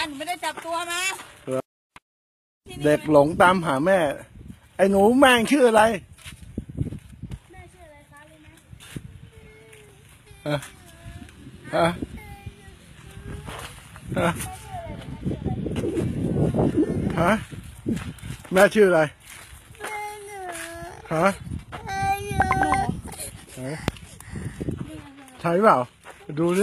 หนูไม่ได้จับตัวมาเด็กหลงตามหาแม่ไอ้หนูแม่งชื่ออะไรแม่ชื่ออะไรคะรู้ไหมแม่ชื่ออะไรฮะใช่เปล่าดูดิ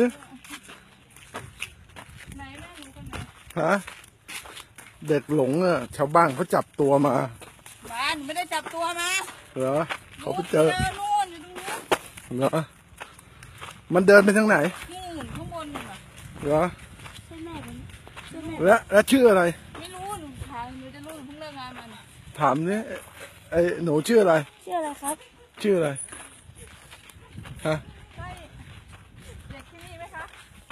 ฮะเด็กหลงอ่ะชาวบ้านเขาจับตัวมาบ้านหนูไม่ได้จับตัวมาเหรอเขาไปเจอนู่นอยู่ตรงนู้นเหรอมันเดินไปทางไหนนู่นข้างบนเหรอใช่แม่ผมแล้วชื่ออะไรไม่รู้หนูถามหนูจะรู้หนูเพิ่งเลิกงานมาถามนี่ไอ้หนูชื่ออะไรชื่ออะไรครับชื่ออะไรฮะใช่เด็กที่นี่ไหมคะ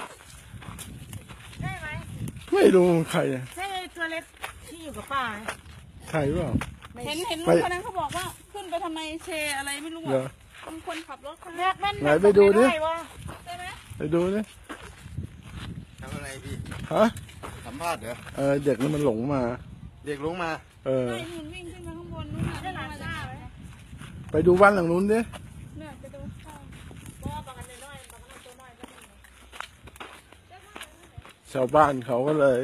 ได้ไหมไม่รู้ใครใช่ตัวเล็กที่อยู่กับป้าใครเปล่าเห็นลุงคนนั้นเขาบอกว่าขึ้นไปทำไมเชอะไรไม่รู้อ่ะเป็นคนขับรถคนนั้นไหนไปดูดิใช่ไหมไปดูดิทำอะไรพี่ฮะสัมภาษณ์เหรอเด็กมันหลงมาเด็กหลงมาใช่หนุนวิ่งขึ้นมาข้างบนนู้นได้หลานจ้าไหมไปดูบ้านหลังนู้นดิเนี่ยไปดูชาวบ้านเขาก็เลย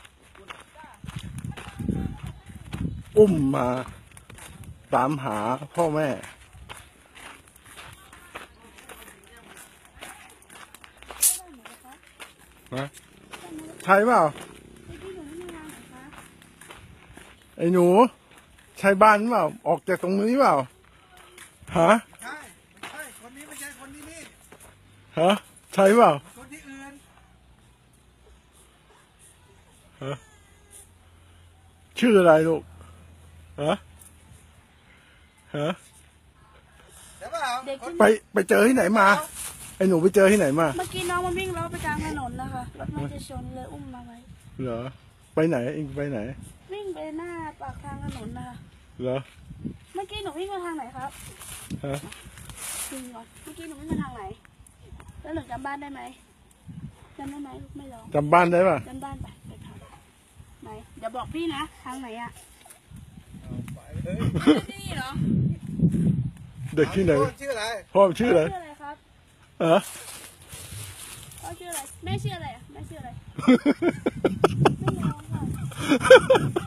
อุ้มมาตามหาพ่อแม่ใช่เปล่าไอ้หนูใช่บ้านเปล่าออกจากตรงนี้เปล่าฮะใช่คนนี้ไม่ใช่คนที่นี่ฮะใช่เปล่าคนที่อื่นฮะชื่ออะไรลูกฮะไปเจอที่ไหนมาไอ้หนูไปเจอที่ไหนมาเมื่อกี้น้องมันวิ่งแล้วไปกลางถนนนะคะรถมันจะชนเลยอุ้มมาไว้เหรอไปไหนเองไปไหนวิ่งไปหน้าปากทางถนนนะคะเหรอเมื่อกี้หนูวิ่งมาทางไหนครับฮะจริงเหรอเมื่อกี้หนูวิ่งมาทางไหนแล้วหนูจำบ้านได้ไหมจำได้ไหมลูกไม่ร้องจำบ้านได้ป่ะจำบ้านไปทางไหนเดี๋ยวบอกพี่นะทางไหนอ่ะนี่เหรอเด็กที่ไหนชื่ออะไรพ่อชื่ออะไรครับพ่อชื่ออะไรแม่ชื่ออะไรอ่ะแม่ชื่ออะไรไม่ร้องค่ะ